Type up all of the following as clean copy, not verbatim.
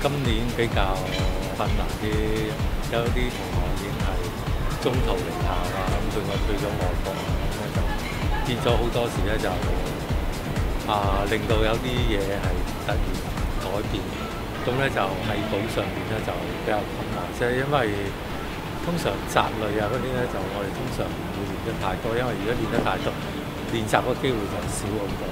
今年比較困難啲，有啲同學已經係中途離校啊，咁佢去咗外國啊，咁咧就變咗好多時咧就令到有啲嘢係突然改變，咁咧就喺補上面咧就比較困難，即係因為通常雜類啊嗰啲咧就我哋通常唔會練得太多，因為如果練得太多，練習個機會就少好多。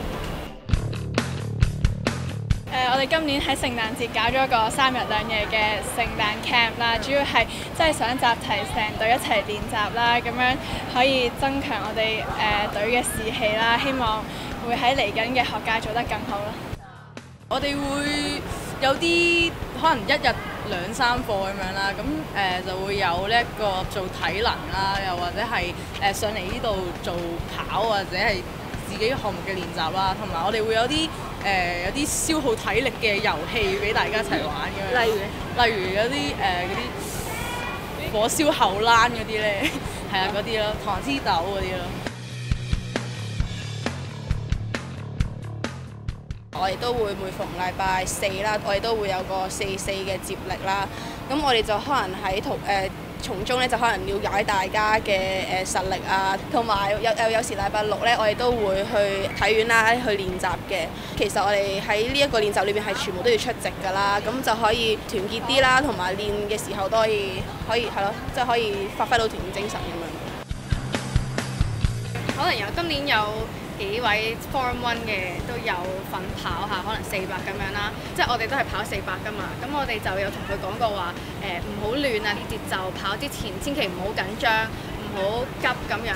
我哋今年喺聖誕節搞咗個3日2夜嘅聖誕 camp 啦，主要係即係想集齊成隊一齊練習啦，咁樣可以增強我哋隊嘅士氣啦，希望會喺嚟緊嘅學界做得更好啦。 我哋會有啲可能1日2、3課咁樣啦，咁就會有呢一個做體能啦，又或者係上嚟呢度做跑或者係自己項目嘅練習啦，同埋我哋會有啲消耗體力嘅遊戲俾大家一齊玩咁樣。例如有啲嗰啲火燒後欄嗰啲咧，係啊嗰啲咯，糖黐豆嗰啲咯。 我哋都會每逢禮拜4啦，我哋都會有個4-4嘅接力啦。咁我哋就可能喺從中咧就可能了解大家嘅實力啊，同埋有時禮拜6咧，我哋都會去體院啦去練習嘅。其實我哋喺呢一個練習裏邊係全部都要出席㗎啦，咁就可以團結啲啦，同埋練嘅時候都可以係咯，即係可以發揮到團隊精神咁樣。 可能今年有幾位 Form 1嘅都有份跑下，可能400咁樣啦。即係我哋都係跑400㗎嘛。咁我哋就有同佢講過話，唔好亂啊，啲節奏跑之前千祈唔好緊張，唔好急咁樣。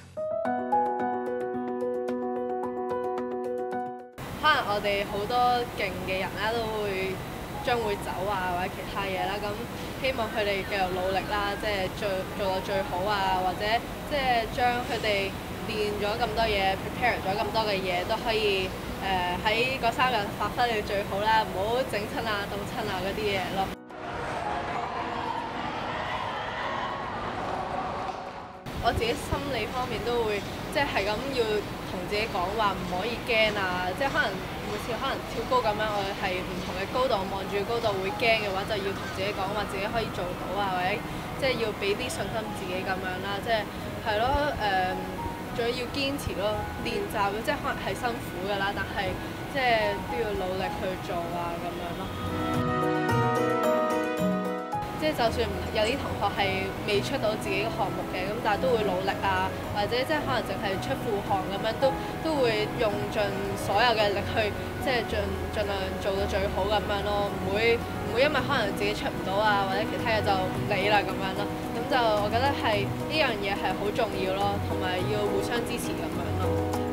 可能我哋好多勁嘅人啦，都將會走啊，或者其他嘢啦。咁希望佢哋繼續努力啦，即係做到最好啊，或者即係將佢哋練咗咁多嘢 ，prepare 咗咁多嘅嘢，都可以喺嗰3日發揮到最好啦，唔好整親啊、凍親啊嗰啲嘢咯。我自己心理方面都會即係咁要同自己講話，唔可以驚啊！即係可能每次可能跳高咁樣，我哋係唔同嘅高度望住高度會驚嘅話，就要同自己講話自己可以做到啊，或者即係要俾啲信心自己咁樣啦，即係咯仲要堅持咯，練習即係可能係辛苦㗎啦，但係即係都要努力去做啊咁樣咯。即係就算有啲同學係未出到自己嘅項目嘅，咁但係都會努力啊，或者即係可能淨係出副項咁樣，都會用盡所有嘅力去即係盡量做到最好咁樣咯，唔會因為可能自己出唔到啊，或者其他嘢就唔理啦咁樣咯。咁就我覺得係呢樣嘢係好重要咯，同埋要互相支持咁樣咯。